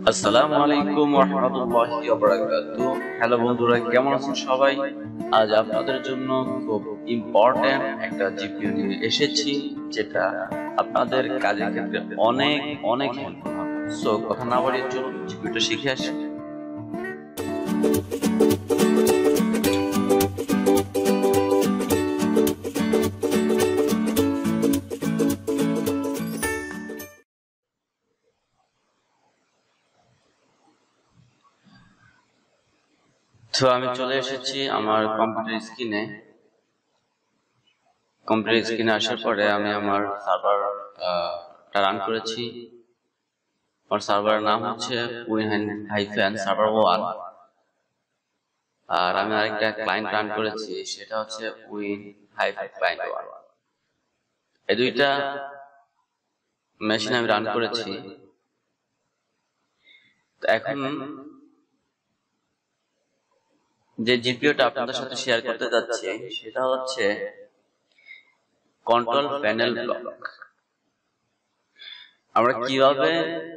আসসালামু আলাইকুম ওয়া রাহমাতুল্লাহি ওয়া বারাকাতুহু। হ্যালো বন্ধুরা, কেমন আছেন সবাই? আজ আপনাদের জন্য খুব ইম্পর্টেন্ট একটা জিপিইউ নিয়ে এসেছি, যেটা আপনাদের কাজের ক্ষেত্রে অনেক অনেক হেল্পফুল হবে। সো কথা না বাড়িয়ে চলুন জিপিইউটা শিখে আসি। তো আমি চলে এসেছি আমার কম্পিউটার স্ক্রিনে। কম্পিউটার স্ক্রিনে আসার পরে আমি আমার সার্ভারটা রান করেছি। আমার সার্ভারের নাম হচ্ছে win-server1, আর আমি আরেকটা ক্লায়েন্ট রান করেছি, সেটা হচ্ছে win-client1। এই দুইটা মেশিন আমি রান করেছি। এখন যে জিপিইউটা আপনাদের সাথে শেয়ার করতে যাচ্ছি সেটা হচ্ছে কন্ট্রোল প্যানেল ব্লক। আমরা কিভাবে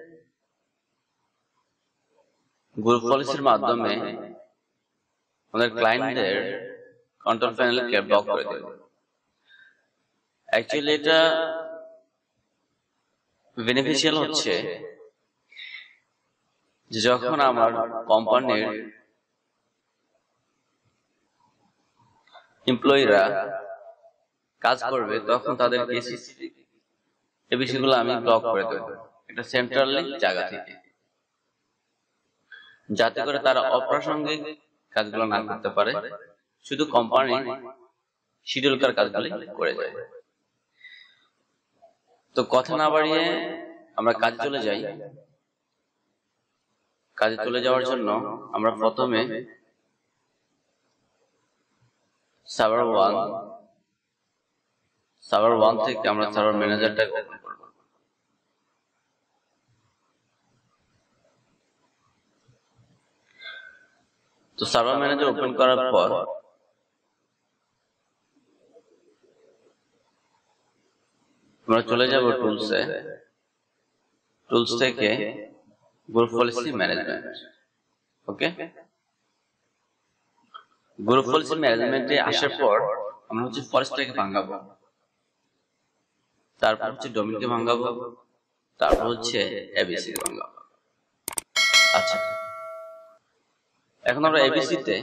গ্রুপ পলিসির মাধ্যমে আমাদের ক্লায়েন্টদের কন্ট্রোল প্যানেলকে ব্লক করে দেব। অ্যাকচুয়ালি এটা বেনিফিশিয়াল হচ্ছে যে যখন আমার কোম্পানির এমপ্লয়িরা কাজ করবে তখন তাদের কেসিসি এই বিষয়গুলো আমি ব্লক করে দেব এটা সেন্ট্রালি জায়গা থেকে, যাতে করে তারা অপ্রাসঙ্গিক কাজগুলো না করতে পারে, শুধু কোম্পানি শিডিউল করার কাজগুলো করে যায়। তো কথা না বাড়িয়ে আমরা কাজে চলে যাই। কাজে চলে যাওয়ার জন্য আমরা প্রথমে সার্ভার 1 থেকে আমরা সার্ভার ম্যানেজারটা ওপেন করব। তো সার্ভার ম্যানেজার ওপেন করার পর আমরা চলে যাব টুলস থেকে group policy management. Okay, group policy ম্যানেজমেন্টে আসার পর আমরা হচ্ছে ফরেস্টটাকে ভাঙাবো, তারপর হচ্ছে ডোমেইনকে ভাঙাবো, তারপর হচ্ছে এবিসি ভাঙাবো। আচ্ছা, এখন আমরা এবিসি তে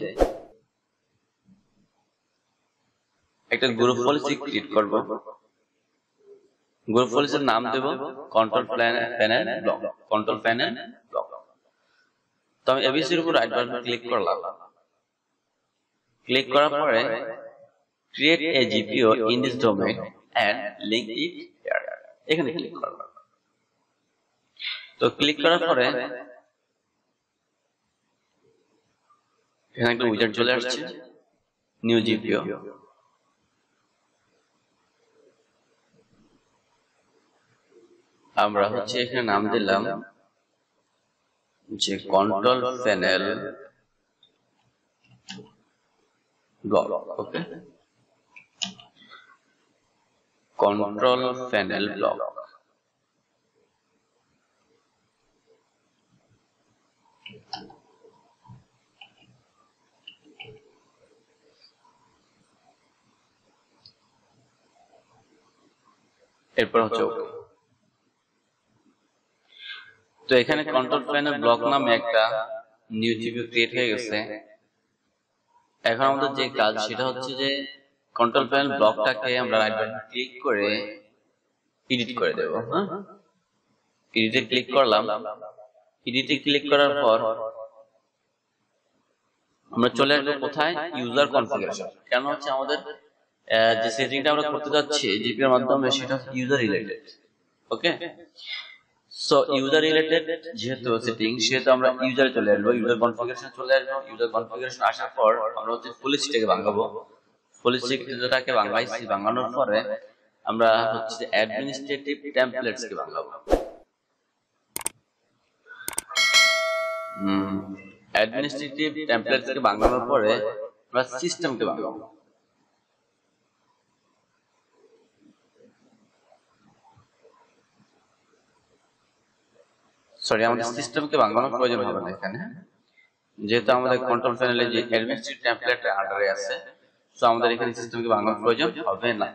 একটা গ্রুপ পলিসি ক্রিয়েট করব। গ্রুপ পলিসির নাম দেব control panel block. Control panel block. তো আমি এবিসির উপর রাইট বাটন ক্লিক করলাম। ক্লিক করার পরে create a GPO in this domain and link it here, এখানে ক্লিক করলাম। তো ক্লিক করার পরে এখানে একটা উইজার্ড চলে আসছে, নিউ জিপিইউ। আমরা হচ্ছে এখানে নাম দিলাম যে control panel block. Okay, control panel block. এরপর হচ্ছে ওকে। তো এখানে কন্ট্রোল প্যানেল ব্লক নামে একটা নিউ জিপিইউ ক্রিয়েট হয়ে গেছে। এখন আমাদের যে কাজ সেটা হচ্ছে যে কন্ট্রোল প্যানেল ব্লকটাকে আমরা রাইট বাটন ক্লিক করে এডিট করে দেব। হ্যাঁ, এডিটে ক্লিক করলাম। এডিটে ক্লিক করার পর আমরা চলে আসবো কোথায়, ইউজার কনফিগারেশন। কেন হচ্ছে আমাদের যে সেটিংটা আমরা করতে যাচ্ছি জিপিইউ এর মাধ্যমে সেটা user related. Okay, so user related যেহেতু সেটিং, সেহেতু আমরা ইউজারে চলে আসবো, ইউজার কনফিগারেশন চলে আসবো। ইউজার কনফিগারেশন আসার পর আমরা হচ্ছে পলিসিটাকে ভাঙাবো। পলিসিটাকে ভাঙাইছি, ভাঙানোর পরে আমরা হচ্ছে অ্যাডমিনিস্ট্রেটিভ টেমপ্লেটস কে ভাঙাবো। অ্যাডমিনিস্ট্রেটিভ টেমপ্লেটস কে ভাঙানোর পরে আমরা সিস্টেমকে ভাঙাবো। সরি আমাদের সিস্টেমকে বানানোর প্রয়োজন হবে না এখানে, যেহেতু আমাদের কন্ট্রোল প্যানেলে যে অ্যাডমিনিস্ট্রেটিভ টেমপ্লেটের আন্ডারে আছে, সো আমাদের এখানে সিস্টেমকে বানানোর প্রয়োজন হবে না।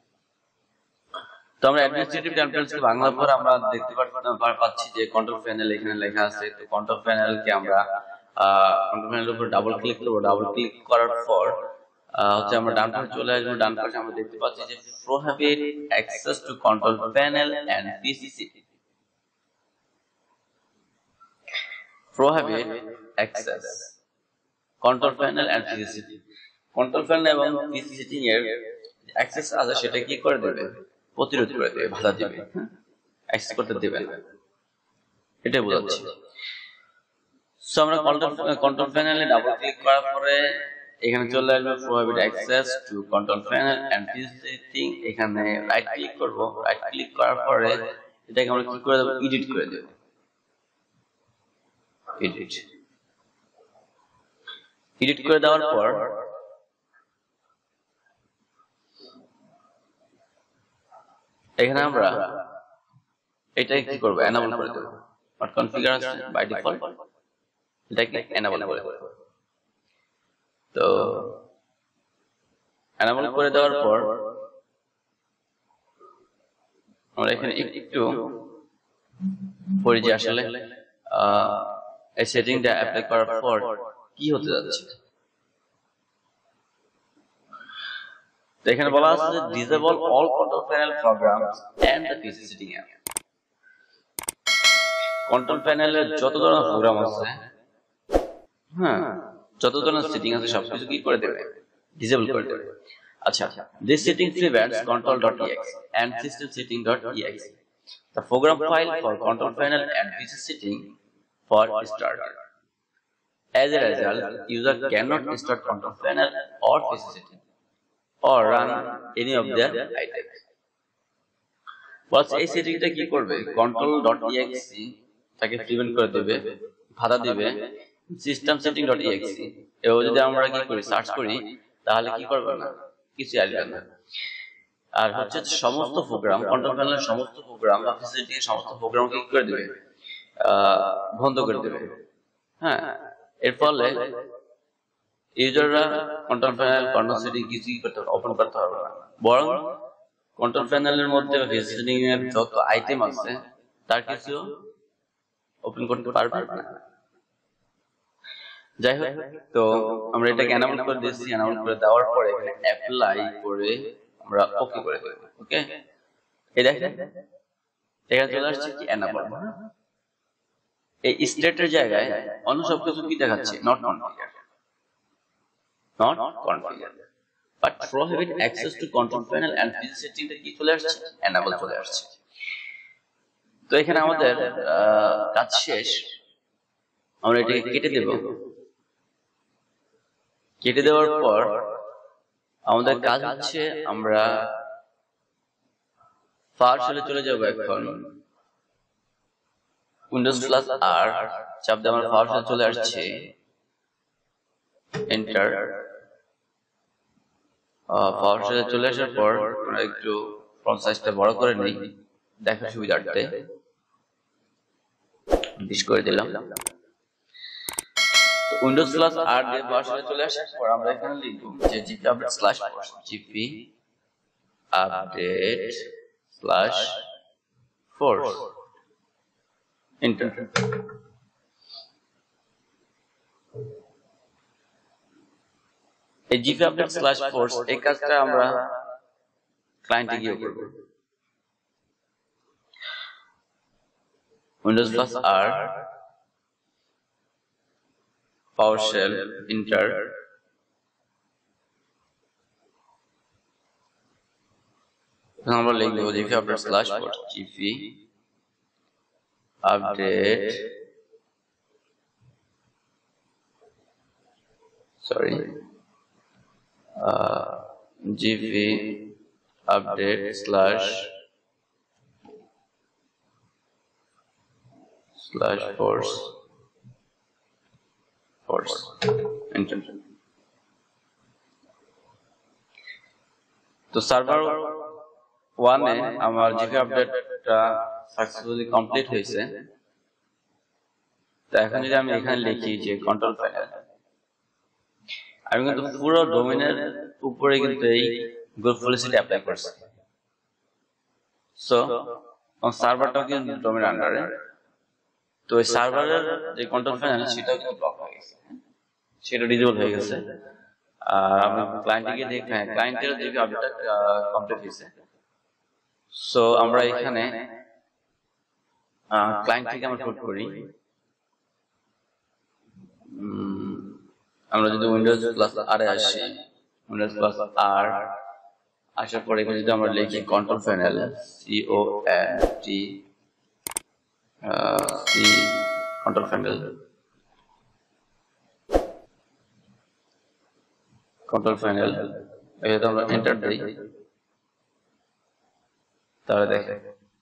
তো আমরা অ্যাডমিনিস্ট্রেটিভ টেমপ্লেটসকে বাংলা পর আমরা দেখতে পাচ্ছি যে কন্ট্রোল প্যানেল এখানে লেখা আছে। তো কন্ট্রোল প্যানেলকে আমরা কন্ট্রোল প্যানেলের উপর ডাবল ক্লিক করব। ডাবল ক্লিক করার পর হচ্ছে আমরা ডান পাশে চলে আসবো। ডান পাশে আমরা দেখতে পাচ্ছি যে prohibit access to control panel and PC settings. Prohibit access control panel and PC settings. Control panel এবং পিসিসিটি এর অ্যাক্সেস আছে সেটা কি করে দেবে? প্রতিরোধ করে দেবে, বাধা দিবে, অ্যাক্সেস করতে দেবে না, এটাই বোঝাচ্ছি। সো আমরা কন্ট্রোল প্যানেলে ডাবল ক্লিক করার পরে এখানে চলে আসবে prohibit access to control panel and PC settings. এখানে রাইট ক্লিক করব। রাইট ক্লিক করার পরে এটাকে আমরা কি করে দেব? এডিট করে দেব। এডিট করে দেওয়ার পর এখানে আমরা এটাকে কি করব? এনেবল করে দেব। নট কনফিগার আছে বাই ডিফল্ট, এটাকে এনেবল করে দেব। তো এনেবল করে দেওয়ার পর আমরা এখানে একটু পড়ি যে আসলে এই সেটিংটা অ্যাপ্লাই করার পর কি হতে যাচ্ছে। তো এখানে বলা আছে যে disable all control panel programs and the PC setting app. Control প্যানেলের যত ধরনের প্রোগ্রাম আছে, যত ধরনের সেটিং আছে সবকিছু কি করে দেবে? ডিসেবল করে দেবে। আচ্ছা, this setting prevents control.exe and system setting.exe, the program file for control panel and PC setting for starter. As a result, user cannot start control panel or PC setting or run any of their items. But এই সেটিংটা কি করবে? control.exe তাকে prevent করে দেবে, বাধা দিবে system setting.exe। এও যদি আমরা কি করি, সার্চ করি, তাহলে কি করবে না? কিছু আসবে না। আর হচ্ছে সমস্ত প্রোগ্রাম, কন্ট্রোল প্যানেলের সমস্ত প্রোগ্রাম বা পিসিসিটি এর সমস্ত প্রোগ্রাম কি করে দেবে? বন্ধ করে দেবে। এর ফলে ইউজাররা কন্ট্রোল প্যানেল, কন্ট্রোল সেটিং কিছুই করতে ওপেন করতে পারবে না, বরং কন্ট্রোল প্যানেলের মধ্যে পিসিসিটি এর যত আইটেম আছে তার কিছু ওপেন করতে পারবে না। যাই হোক, তো আমরা এটাকে এনেবল করে দিয়েছি। এনেবল করে দেওয়ার পরে এখানে অ্যাপ্লাই করে আমরা ওকে করে দেব। ওকে, এই দেখেন এখানে চলে আসছে কি এনেবল। এই স্টেটের জায়গায় অন্য সব কিছু কি দেখাচ্ছে? Not configure, not configure, but prohibit access to control panel and PC setting তে কি চলে আসছে? এনেবল চলে আসছে। তো এখানে আমাদের কাজ শেষ। আমরা এটাকে কেটে দেব। কেটে দেওয়ার পর আমাদের কাজ হচ্ছে আমরা পাওয়ারশেলে চলে যাব। এখন উইন্ডোজ প্লাস আর চাপ দিয়ে আমরা পাওয়ারশেল চলে আসছে। এন্টার। পাওয়ারশেলে চলে আসার পর আমরা একটু ফন্ট সাইজটা বড় করে নেই দেখার সুবিধার্থে, 20 করে দিলাম। উইন্ডোজ প্লাস আর দিয়ে পাওয়ারশেলে চলে আসার পর আমরা এখানে লিখব যে GP update slash force, GP update slash force, enter. এই জিপি আপডেট স্ল্যাশ ফোর্স এই কাজটা আমরা ক্লায়েন্টে গিয়ে করব। Windows plus R PowerShell enter, আমরা লিখব GP update slash force, GP update GP update slash force enter। তো সার্ভার 1 এ আমার জিপি আপডেটটা সাকসেসফুলি কমপ্লিট হয়েছে। তো এখন যদি আমি এখানে লিখি যে কন্ট্রোল প্যানেল, আমি কিন্তু পুরো ডোমেনের উপরে কিন্তু এই গ্রুপ পলিসিটি অ্যাপ্লাই করছি। সো সার্ভারটাও কিন্তু ডোমেন আন্ডারে, তো এই সার্ভারের যে কন্ট্রোল প্যানেল সেটাও কিন্তু ব্লক হয়ে গেছে, সেটা ডিজেবল হয়ে গেছে। আর আমি ক্লায়েন্টকে দেখি, হ্যাঁ ক্লায়েন্টের দেখি আপডেটটা কমপ্লিট হয়েছে। সো আমরা এখানে ক্লায়েন্ট থেকে আমরা কোড করি, আমরা যদি উইন্ডোজ প্লাস আর এ আসি, উইন্ডোজ প্লাস আর আসার পরে এখানে যদি আমরা লিখি control panel CONT control panel, control panel এখানে আমরা এন্টার দেই, তাহলে দেখেন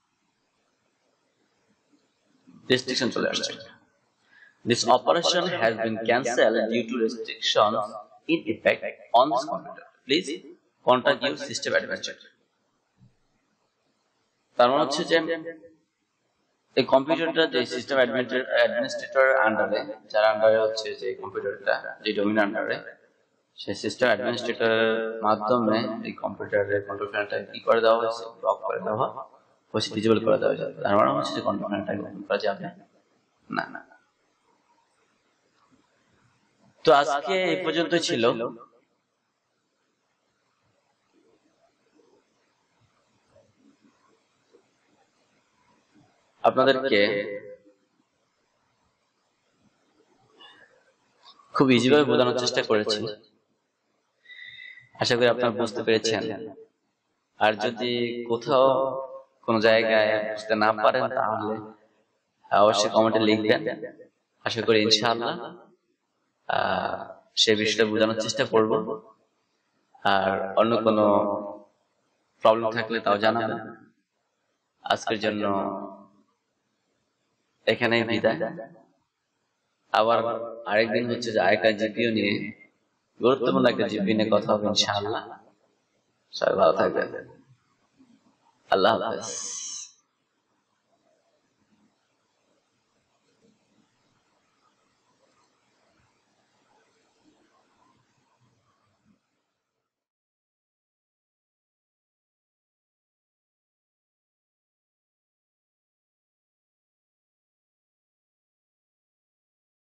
restriction চলে আসছে। This operation has been cancelled due to restrictions in effect on this computer. Please contact your system administrator. তার মানে হচ্ছে যে এই কম্পিউটারটা যে সিস্টেম অ্যাডমিনিস্ট্রেটর আন্ডারে, যার আন্ডারে হচ্ছে যে কম্পিউটারটা যে ডোমেইন আন্ডারে, সেই সিস্টেম অ্যাডমিনিস্ট্রেটরের মাধ্যমে এই কম্পিউটারের কন্ট্রোল প্যানেলটা কি করে দেওয়া হয়েছে, ব্লক করে দেওয়া হয়েছে, ডিজেবল করে দেওয়া হয়েছে। তার মানে হচ্ছে যে কন্ট্রোল প্যানেলটা ওপেন করা যাবে না। তো আজকে এই পর্যন্ত ছিল। আপনাদেরকে খুব ইজিভাবে বোঝানোর চেষ্টা করেছি, আশা করি আপনারা বুঝতে পেরেছেন। আর যদি কোথাও কোনো জায়গায় বুঝতে না পারেন তাহলে অবশ্যই কমেন্টে লিখবেন, আশা করি ইনশাআল্লাহ সে বিষয়টা বোঝানোর চেষ্টা করব। আর অন্য কোনো প্রবলেম থাকলে তাও জানাবেন। আজকের জন্য এখানেই বিদায়। আবার আরেকদিন হচ্ছে যে আরেকটা জিপিও নিয়ে, গুরুত্বপূর্ণ একটা জিপিও নিয়ে কথা হবে ইনশাআল্লাহ। সবাই ভালো থাকবেন। আল্লাহ হাফেজ।